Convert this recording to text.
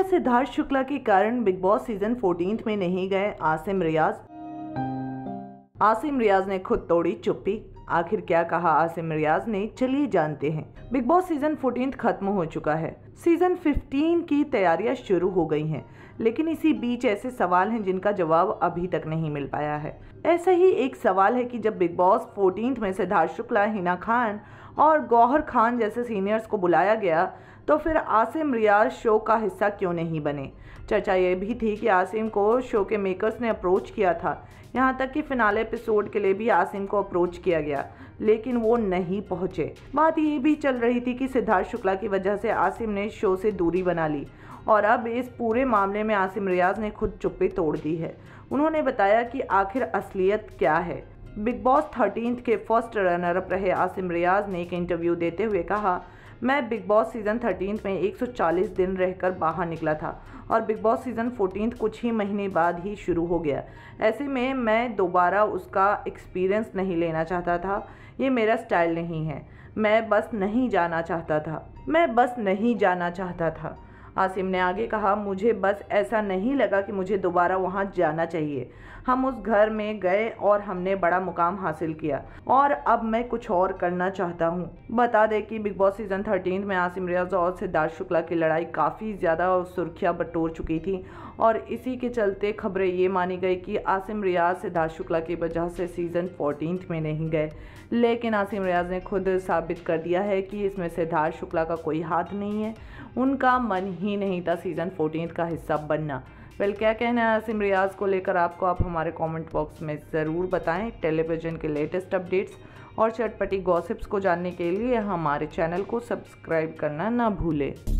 सिद्धार्थ शुक्ला के कारण big boss season 14 में नहीं गए आसिम रियाज। आसिम रियाज ने खुद तोड़ी चुप्पी। आखिर क्या कहा आसिम रियाज ने, चलिए जानते हैं। बिग बॉस सीजन 14 खत्म हो चुका है। सीजन 15 की तैयारियां शुरू हो गई हैं, लेकिन इसी बीच ऐसे सवाल हैं जिनका जवाब अभी तक नहीं मिल पाया है। ऐसा ही एक सवाल है कि जब बिग बॉस 14 में सिद्धार्थ शुक्ला, हिना खान और गौहर खान जैसे सीनियर्स को बुलाया गया, तो फिर आसिम रियाज शो का हिस्सा क्यों नहीं बने। चर्चा ये भी थी कि आसिम को शो के मेकर्स ने अप्रोच किया था, यहाँ तक कि फिनाले एपिसोड के लिए भी आसिम को अप्रोच किया गया, लेकिन वो नहीं पहुंचे। बात ये भी चल रही थी कि सिद्धार्थ शुक्ला की वजह से आसिम ने शो से दूरी बना ली और अब इस पूरे मामले में आसिम रियाज ने खुद चुप्पी तोड़ दी है। उन्होंने बताया कि आखिर असलियत क्या है। बिग बॉस 13 के फर्स्ट रनर अप रहे आसिम रियाज ने एक इंटरव्यू देते हुए कहा, मैं बिग बॉस सीजन 13 में 140 दिन रहकर बाहर निकला था और बिग बॉस सीजन 14 कुछ ही महीने बाद ही शुरू हो गया। ऐसे में मैं दोबारा उसका एक्सपीरियंस नहीं लेना चाहता था। ये मेरा स्टाइल नहीं है। मैं बस नहीं जाना चाहता था। आसिम ने आगे कहा, मुझे बस ऐसा नहीं लगा कि मुझे दोबारा वहां जाना चाहिए। हम उस घर में गए और हमने बड़ा मुकाम हासिल किया और अब मैं कुछ और करना चाहता हूं। बता दें कि बिग बॉस सीजन 13 में आसिम रियाज और सिद्धार्थ शुक्ला की लड़ाई काफ़ी ज़्यादा सुर्खियां बटोर चुकी थी और इसी के चलते खबरें ये मानी गई कि आसिम रियाज सिद्धार्थ शुक्ला की वजह से सीजन 14 में नहीं गए। लेकिन आसिम रियाज ने खुद साबित कर दिया है कि इसमें सिद्धार्थ शुक्ला का कोई हाथ नहीं है। उनका मन ही नहीं था सीजन 14 का हिस्सा बनना। क्या कहना है आसिम रियाज को लेकर आपको, आप हमारे कमेंट बॉक्स में ज़रूर बताएं। टेलीविज़न के लेटेस्ट अपडेट्स और चटपटी गॉसिप्स को जानने के लिए हमारे चैनल को सब्सक्राइब करना ना भूलें।